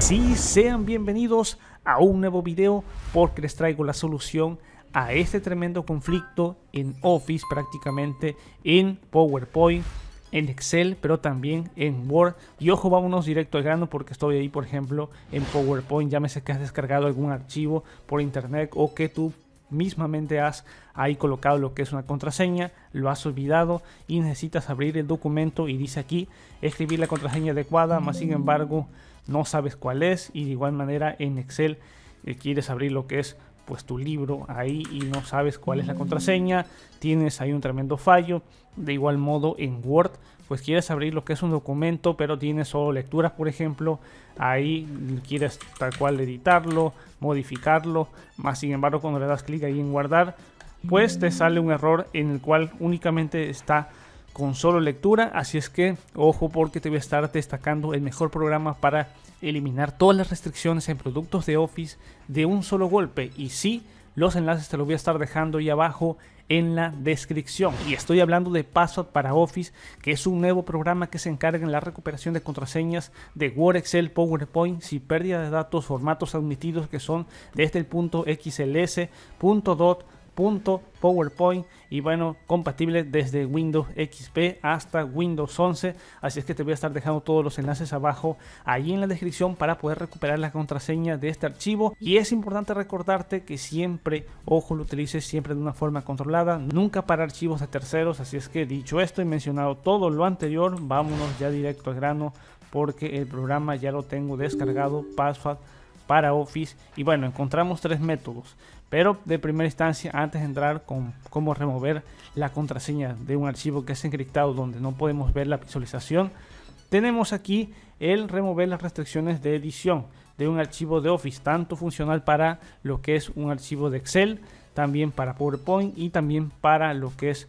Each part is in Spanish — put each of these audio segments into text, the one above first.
Sí, sean bienvenidos a un nuevo video porque les traigo la solución a este tremendo conflicto en Office, prácticamente en PowerPoint, en Excel, pero también en Word. Y ojo, vámonos directo al grano porque estoy ahí, por ejemplo, en PowerPoint. Llámese que has descargado algún archivo por internet o que tú mismamente has ahí colocado lo que es una contraseña, lo has olvidado y necesitas abrir el documento y dice aquí escribir la contraseña adecuada, más sin embargo no sabes cuál es. Y de igual manera en Excel quieres abrir lo que es pues tu libro ahí y no sabes cuál es la contraseña, tienes ahí un tremendo fallo. De igual modo en Word pues quieres abrir lo que es un documento pero tienes solo lecturas, por ejemplo, ahí quieres tal cual editarlo, modificarlo, más sin embargo cuando le das clic ahí en guardar pues te sale un error en el cual únicamente está con solo lectura. Así es que ojo, porque te voy a estar destacando el mejor programa para eliminar todas las restricciones en productos de Office de un solo golpe. Y sí, los enlaces te los voy a estar dejando ahí abajo en la descripción. Y estoy hablando de Password para Office, que es un nuevo programa que se encarga en la recuperación de contraseñas de Word, Excel, PowerPoint, sin pérdida de datos, formatos admitidos que son desde el .xls, .dot, .powerpoint y bueno, compatible desde Windows XP hasta Windows 11. Así es que te voy a estar dejando todos los enlaces abajo ahí en la descripción para poder recuperar la contraseña de este archivo. Y es importante recordarte que siempre, ojo, lo utilices siempre de una forma controlada, nunca para archivos de terceros. Así es que dicho esto y mencionado todo lo anterior, vámonos ya directo al grano porque el programa ya lo tengo descargado, Password para Office. Y bueno, encontramos tres métodos, pero de primera instancia, antes de entrar con cómo remover la contraseña de un archivo que es encriptado donde no podemos ver la visualización, tenemos aquí el remover las restricciones de edición de un archivo de Office, tanto funcional para lo que es un archivo de Excel, también para PowerPoint y también para lo que es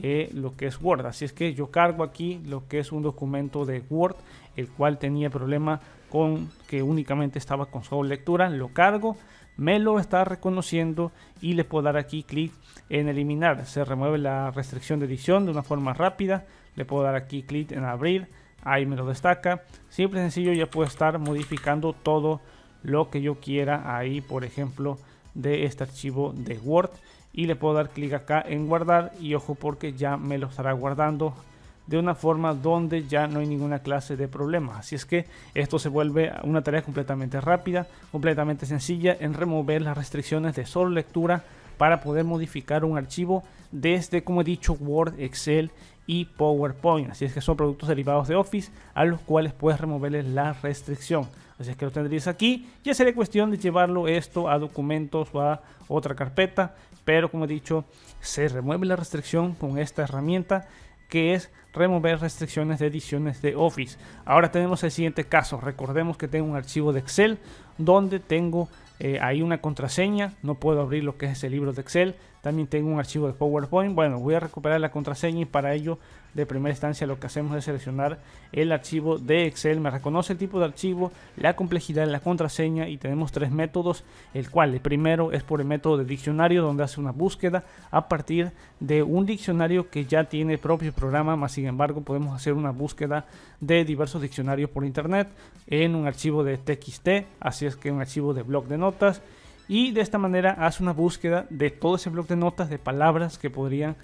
Word. Así es que yo cargo aquí lo que es un documento de Word, el cual tenía problema con que únicamente estaba con solo lectura. Lo cargo, me lo está reconociendo y le puedo dar aquí clic en eliminar. Se remueve la restricción de edición de una forma rápida. Le puedo dar aquí clic en abrir, ahí me lo destaca. Simple y sencillo, ya puedo estar modificando todo lo que yo quiera ahí, por ejemplo, de este archivo de Word. Y le puedo dar clic acá en guardar y ojo, porque ya me lo estará guardando de una forma donde ya no hay ninguna clase de problema. Así es que esto se vuelve una tarea completamente rápida, completamente sencilla en remover las restricciones de solo lectura para poder modificar un archivo desde, como he dicho, Word, Excel y PowerPoint. Así es que son productos derivados de Office a los cuales puedes removerles la restricción. Así es que lo tendrías aquí. Ya sería cuestión de llevarlo esto a documentos o a otra carpeta, pero como he dicho, se remueve la restricción con esta herramienta que es remover restricciones de ediciones de Office. Ahora tenemos el siguiente caso. Recordemos que tengo un archivo de Excel donde tengo ahí una contraseña, no puedo abrir lo que es ese libro de Excel. También tengo un archivo de PowerPoint. Bueno, voy a recuperar la contraseña y para ello de primera instancia lo que hacemos es seleccionar el archivo de Excel. Me reconoce el tipo de archivo, la complejidad, la contraseña y tenemos tres métodos, el cual el primero es por el método de diccionario, donde hace una búsqueda a partir de un diccionario que ya tiene propio programa, más sin embargo podemos hacer una búsqueda de diversos diccionarios por internet en un archivo de TXT, así es que un archivo de bloc de notas. Y de esta manera hace una búsqueda de todo ese bloc de notas de palabras que podrían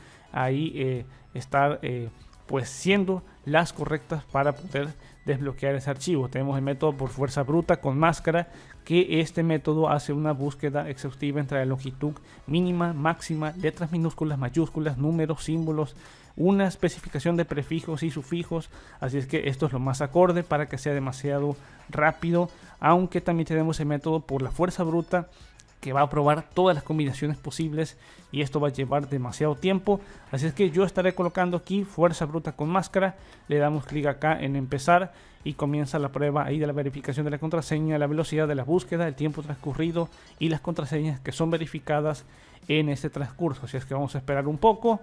ahí estar pues siendo las correctas para poder desbloquear ese archivo. Tenemos el método por fuerza bruta con máscara, que este método hace una búsqueda exhaustiva entre la longitud mínima, máxima, letras minúsculas, mayúsculas, números, símbolos, una especificación de prefijos y sufijos. Así es que esto es lo más acorde para que sea demasiado rápido, aunque también tenemos el método por la fuerza bruta, que va a probar todas las combinaciones posibles y esto va a llevar demasiado tiempo. Así es que yo estaré colocando aquí fuerza bruta con máscara, le damos clic acá en empezar y comienza la prueba ahí de la verificación de la contraseña, la velocidad de la búsqueda, el tiempo transcurrido y las contraseñas que son verificadas en este transcurso. Así es que vamos a esperar un poco.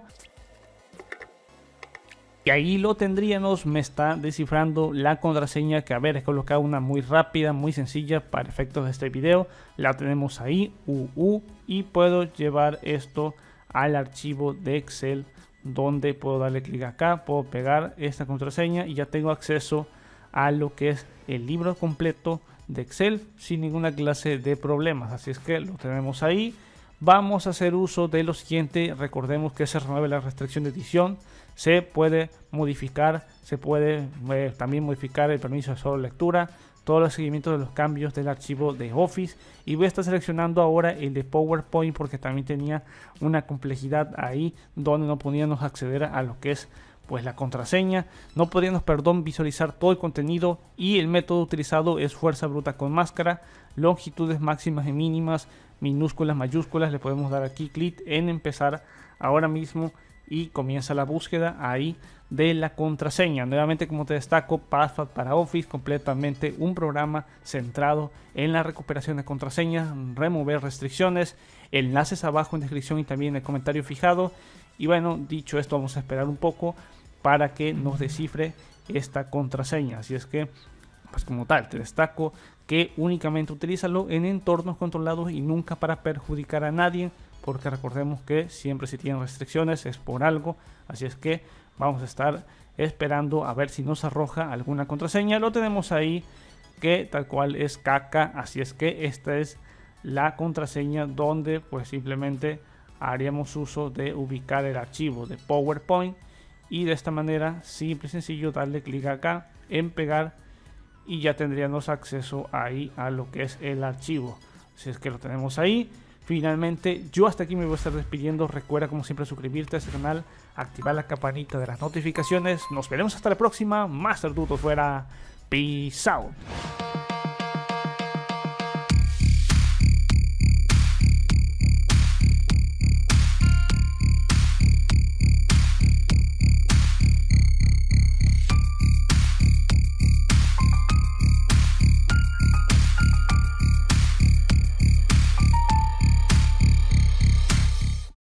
Y ahí lo tendríamos, me está descifrando la contraseña, que a ver, he colocado una muy rápida, muy sencilla para efectos de este video. La tenemos ahí, y puedo llevar esto al archivo de Excel, donde puedo darle clic acá, puedo pegar esta contraseña y ya tengo acceso a lo que es el libro completo de Excel sin ninguna clase de problemas. Así es que lo tenemos ahí. Vamos a hacer uso de lo siguiente. Recordemos que se remueve la restricción de edición, se puede modificar, se puede también modificar el permiso de solo lectura, todo el seguimiento de los cambios del archivo de Office, y voy a estar seleccionando ahora el de PowerPoint porque también tenía una complejidad ahí donde no podíamos acceder a lo que es pues la contraseña, no podíamos, visualizar todo el contenido, y el método utilizado es fuerza bruta con máscara, longitudes máximas y mínimas, minúsculas, mayúsculas. Le podemos dar aquí clic en empezar ahora mismo y comienza la búsqueda ahí de la contraseña. Nuevamente, como te destaco, Password para Office, completamente un programa centrado en la recuperación de contraseñas, remover restricciones, enlaces abajo en descripción y también en el comentario fijado. Y bueno, dicho esto, vamos a esperar un poco para que nos descifre esta contraseña. Así es que, pues como tal, te destaco que únicamente utilízalo en entornos controlados y nunca para perjudicar a nadie, porque recordemos que siempre si tienen restricciones es por algo. Así es que vamos a estar esperando a ver si nos arroja alguna contraseña. Lo tenemos ahí, que tal cual es caca. Así es que esta es la contraseña donde pues simplemente haríamos uso de ubicar el archivo de PowerPoint, y de esta manera simple y sencillo darle clic acá en pegar y ya tendríamos acceso ahí a lo que es el archivo. Así es que lo tenemos ahí. Finalmente, yo hasta aquí me voy a estar despidiendo. Recuerda como siempre suscribirte a este canal, activar la campanita de las notificaciones. Nos veremos hasta la próxima. Master Duto fuera. Peace out.